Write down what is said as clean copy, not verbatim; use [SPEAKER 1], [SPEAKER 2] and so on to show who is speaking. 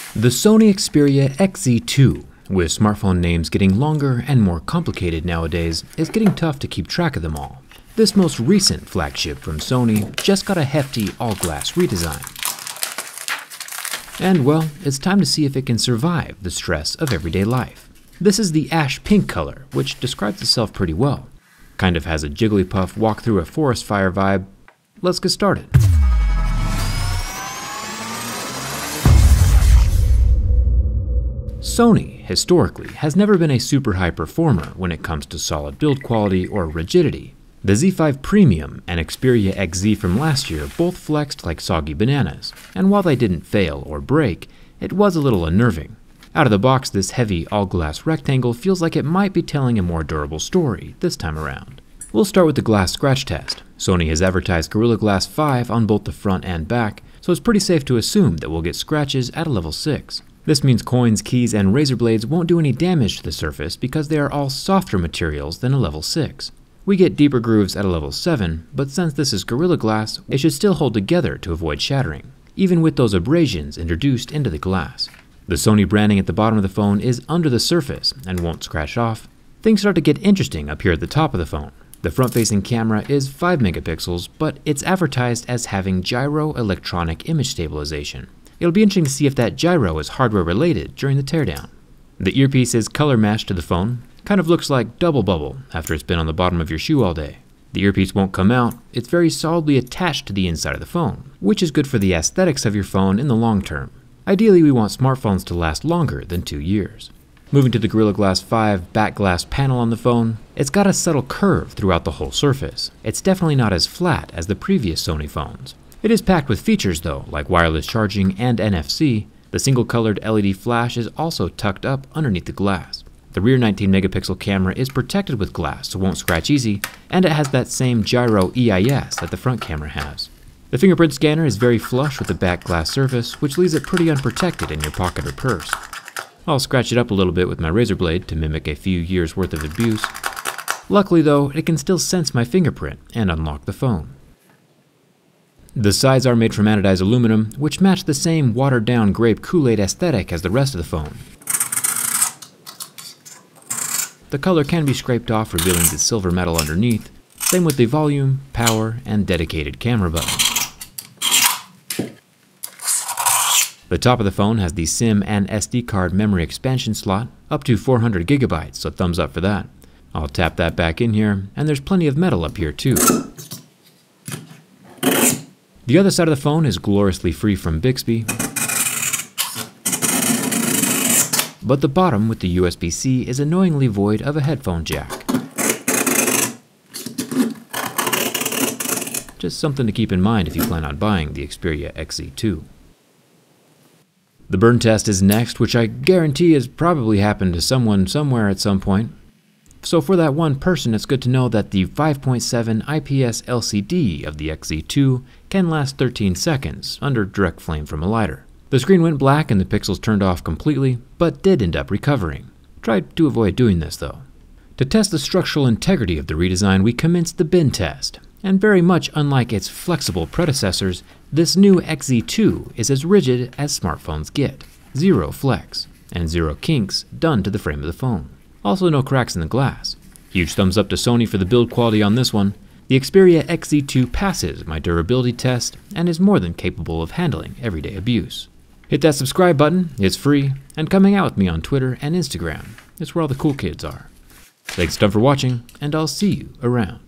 [SPEAKER 1] The Sony Xperia XZ2, with smartphone names getting longer and more complicated nowadays, is getting tough to keep track of them all. This most recent flagship from Sony just got a hefty all-glass redesign. And well, it's time to see if it can survive the stress of everyday life. This is the ash pink color, which describes itself pretty well. Kind of has a Jigglypuff walk through a forest fire vibe. Let's get started. Sony, historically, has never been a super high performer when it comes to solid build quality or rigidity. The Z5 Premium and Xperia XZ from last year both flexed like soggy bananas, and while they didn't fail or break, it was a little unnerving. Out of the box, this heavy all-glass rectangle feels like it might be telling a more durable story this time around. We'll start with the glass scratch test. Sony has advertised Gorilla Glass 5 on both the front and back, so it's pretty safe to assume that we'll get scratches at a level 6. This means coins, keys, and razor blades won't do any damage to the surface because they are all softer materials than a level 6. We get deeper grooves at a level 7, but since this is Gorilla Glass, it should still hold together to avoid shattering, even with those abrasions introduced into the glass. The Sony branding at the bottom of the phone is under the surface and won't scratch off. Things start to get interesting up here at the top of the phone. The front-facing camera is 5 megapixels, but it's advertised as having gyro electronic image stabilization. It'll be interesting to see if that gyro is hardware related during the teardown. The earpiece is color matched to the phone. Kind of looks like double bubble after it's been on the bottom of your shoe all day. The earpiece won't come out. It's very solidly attached to the inside of the phone, which is good for the aesthetics of your phone in the long term. Ideally, we want smartphones to last longer than 2 years. Moving to the Gorilla Glass 5 back glass panel on the phone, it's got a subtle curve throughout the whole surface. It's definitely not as flat as the previous Sony phones. It is packed with features though, like wireless charging and NFC. The single-colored LED flash is also tucked up underneath the glass. The rear 19 megapixel camera is protected with glass so it won't scratch easy, and it has that same gyro EIS that the front camera has. The fingerprint scanner is very flush with the back glass surface, which leaves it pretty unprotected in your pocket or purse. I'll scratch it up a little bit with my razor blade to mimic a few years worth of abuse. Luckily though, it can still sense my fingerprint and unlock the phone. The sides are made from anodized aluminum, which match the same watered-down grape Kool-Aid aesthetic as the rest of the phone. The color can be scraped off, revealing the silver metal underneath. Same with the volume, power, and dedicated camera buttons. The top of the phone has the SIM and SD card memory expansion slot, up to 400 gigabytes, so thumbs up for that. I'll tap that back in here, and there's plenty of metal up here too. The other side of the phone is gloriously free from Bixby, but the bottom with the USB-C is annoyingly void of a headphone jack. Just something to keep in mind if you plan on buying the Xperia XZ2. The burn test is next, which I guarantee has probably happened to someone somewhere at some point. So for that one person, it's good to know that the 5.7 IPS LCD of the XZ2 can last 13 seconds under direct flame from a lighter. The screen went black and the pixels turned off completely, but did end up recovering. Tried to avoid doing this though. To test the structural integrity of the redesign, we commenced the bin test. And very much unlike its flexible predecessors, this new XZ2 is as rigid as smartphones get. Zero flex, and zero kinks done to the frame of the phone. Also no cracks in the glass. Huge thumbs up to Sony for the build quality on this one. The Xperia XZ2 passes my durability test and is more than capable of handling everyday abuse. Hit that subscribe button, it's free, and come hang out with me on Twitter and Instagram. It's where all the cool kids are. Thanks a ton for watching, and I'll see you around.